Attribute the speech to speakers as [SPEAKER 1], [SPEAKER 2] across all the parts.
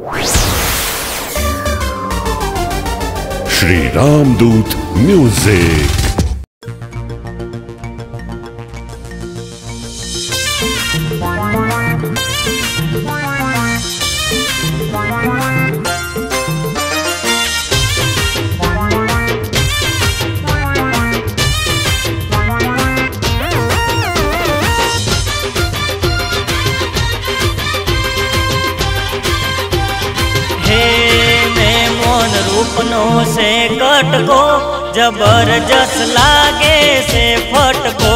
[SPEAKER 1] श्री रामदूत music.
[SPEAKER 2] रूपनो से कटको जबरदस्त लागे से फटको।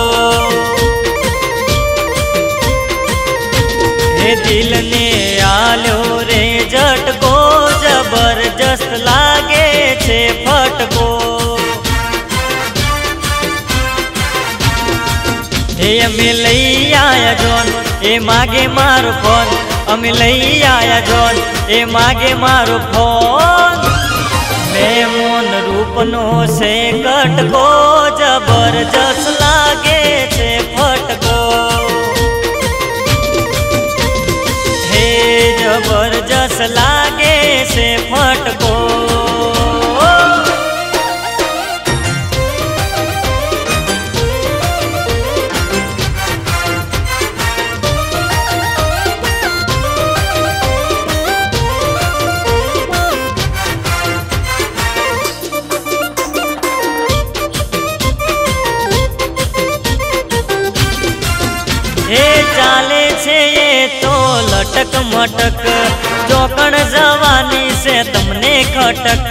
[SPEAKER 2] हे दिल ने आलो रे झटको जबरदस्त लागे से फटको। हे अमे लई आया जोन ए मागे मारो फोन, अमे लई आया जोन ए मागे मारो फोन। मैं मोन रूपनो से कटको जबरदस्त लागे से फटको। हे जबरदस्त लागे से फटको। हे चाले छे ये तो लटक मटक, जोकण जवानी से तमने खटक।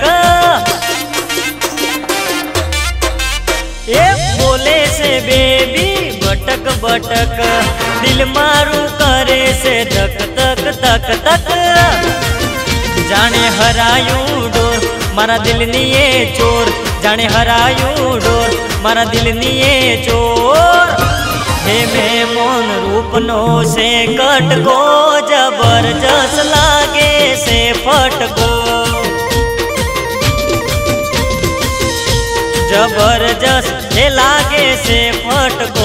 [SPEAKER 2] ये बोले से बेबी बटक बटक, दिल मारू करे से धक धक धक धक। जाने हरायूं डोर मारा दिल नी ये चोर, जाने हरायूं डोर मारा दिल नी ये चोर। हे मैं मोन रूपनो से कटको जबरदस्त लागे से फटको। जबरदस्त हे लागे से फटको।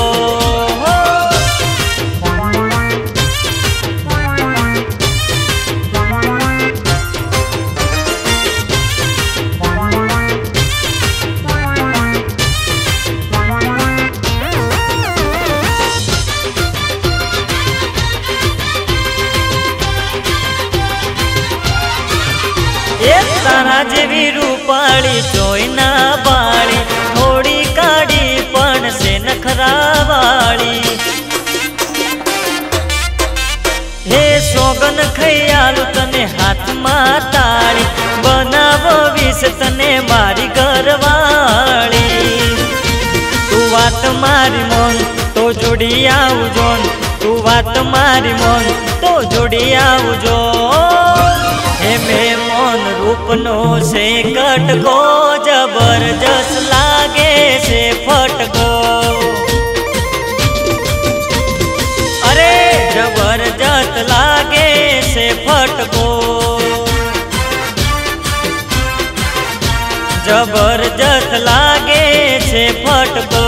[SPEAKER 2] एक तारा जेवी रूपाળી જોઈના બાળી, થોડી કાળી પણ છે નખરાવાળી। હે સોગન ખૈયાલું તને હાથમાં તાળી, બનાવો વિષ તને મારી ઘરવાળી। તું વાત મારી મોન તો જોડી આવજોન, તું વાત મારી મોન તો જોડી આવજોન। हे मैं मोन रूपनो से कटको जबरदस्त लागे से फटको। अरे जबरदस्त लागे से फटको। जबरदस्त लागे से फटको।